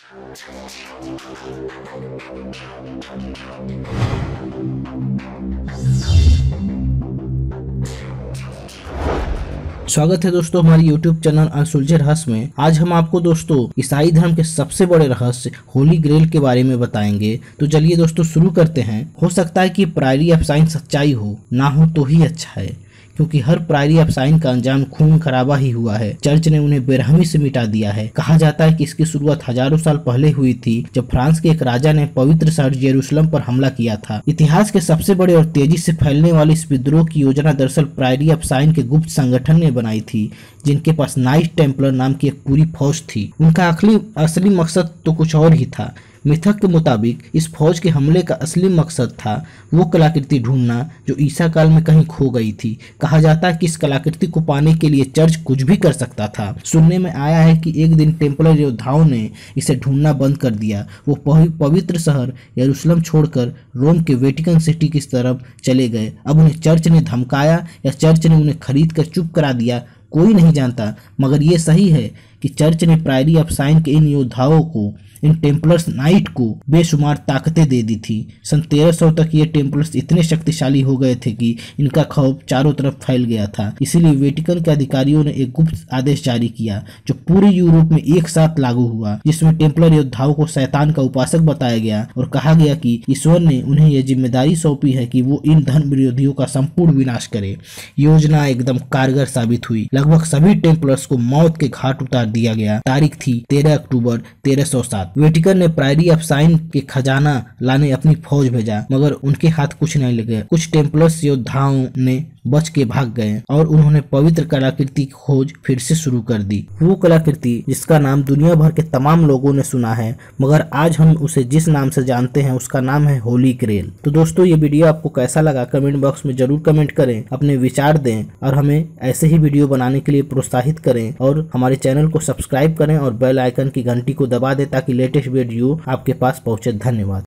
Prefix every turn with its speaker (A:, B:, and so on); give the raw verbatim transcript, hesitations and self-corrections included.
A: स्वागत है दोस्तों हमारी यूट्यूब चैनल अनसुलझे रहस्य में। आज हम आपको दोस्तों ईसाई धर्म के सबसे बड़े रहस्य होली ग्रेल के बारे में बताएंगे। तो चलिए दोस्तों शुरू करते हैं। हो सकता है कि प्रायरी ऑफ साइन सच्चाई हो, ना हो तो ही अच्छा है, क्योंकि हर प्रायरी ऑफ साइन का अंजाम खून खराबा ही हुआ है। चर्च ने उन्हें बेरहमी से मिटा दिया है। कहा जाता है कि इसकी शुरुआत हजारों साल पहले हुई थी, जब फ्रांस के एक राजा ने पवित्र शहर जेरूसलम पर हमला किया था। इतिहास के सबसे बड़े और तेजी से फैलने वाले इस विद्रोह की योजना दरअसल प्रायरी ऑफ साइन के गुप्त संगठन ने बनाई थी, जिनके पास नाइट टेम्पलर नाम की एक पूरी फौज थी। उनका असली असली मकसद तो कुछ और ही था। मिथक के मुताबिक इस फौज के हमले का असली मकसद था वो कलाकृति ढूंढना जो ईसा काल में कहीं खो गई थी। कहा जाता है कि इस कलाकृति को पाने के लिए चर्च कुछ भी कर सकता था। सुनने में आया है कि एक दिन टेम्पलर योद्धाओं ने इसे ढूंढना बंद कर दिया। वो पवित्र शहर यरूशलेम छोड़कर रोम के वेटिकन सिटी की तरफ चले गए। अब उन्हें चर्च ने धमकाया या चर्च ने उन्हें खरीद कर चुप करा दिया, कोई नहीं जानता। मगर ये सही है कि चर्च ने प्रायरी ऑफ साइन के इन योद्धाओं को, इन टेम्पलर्स नाइट को बेशुमार ताकतें दे दी थी। सन तेरह सौ तक ये टेम्पलर्स इतने शक्तिशाली हो गए थे कि इनका खौफ चारों तरफ फैल गया था। इसीलिए वेटिकन के अधिकारियों ने एक गुप्त आदेश जारी किया जो पूरे यूरोप में एक साथ लागू हुआ, जिसमें टेम्पलर योद्धाओं को शैतान का उपासक बताया गया और कहा गया कि ईश्वर ने उन्हें यह जिम्मेदारी सौंपी है कि वो इन धर्म विरोधियों का संपूर्ण विनाश करे। योजना एकदम कारगर साबित हुई। लगभग सभी टेम्पलर्स को मौत के घाट उतार दिया गया। तारीख थी तेरह अक्टूबर तेरह सौ सात। वेटिकन ने प्रायरी ऑफ साइन के खजाना लाने अपनी फौज भेजा, मगर उनके हाथ कुछ नहीं लगे। कुछ टेम्पलर्स योद्धाओं ने बच के भाग गए और उन्होंने पवित्र कलाकृति की खोज फिर से शुरू कर दी। वो कलाकृति जिसका नाम दुनिया भर के तमाम लोगों ने सुना है, मगर आज हम उसे जिस नाम से जानते हैं उसका नाम है होली ग्रेल। तो दोस्तों ये वीडियो आपको कैसा लगा कमेंट बॉक्स में जरूर कमेंट करें, अपने विचार दें और हमें ऐसे ही वीडियो बनाने के लिए प्रोत्साहित करें और हमारे चैनल को सब्सक्राइब करें और बेल आइकन की घंटी को दबा दें ताकि लेटेस्ट वीडियो आपके पास पहुंचे। धन्यवाद।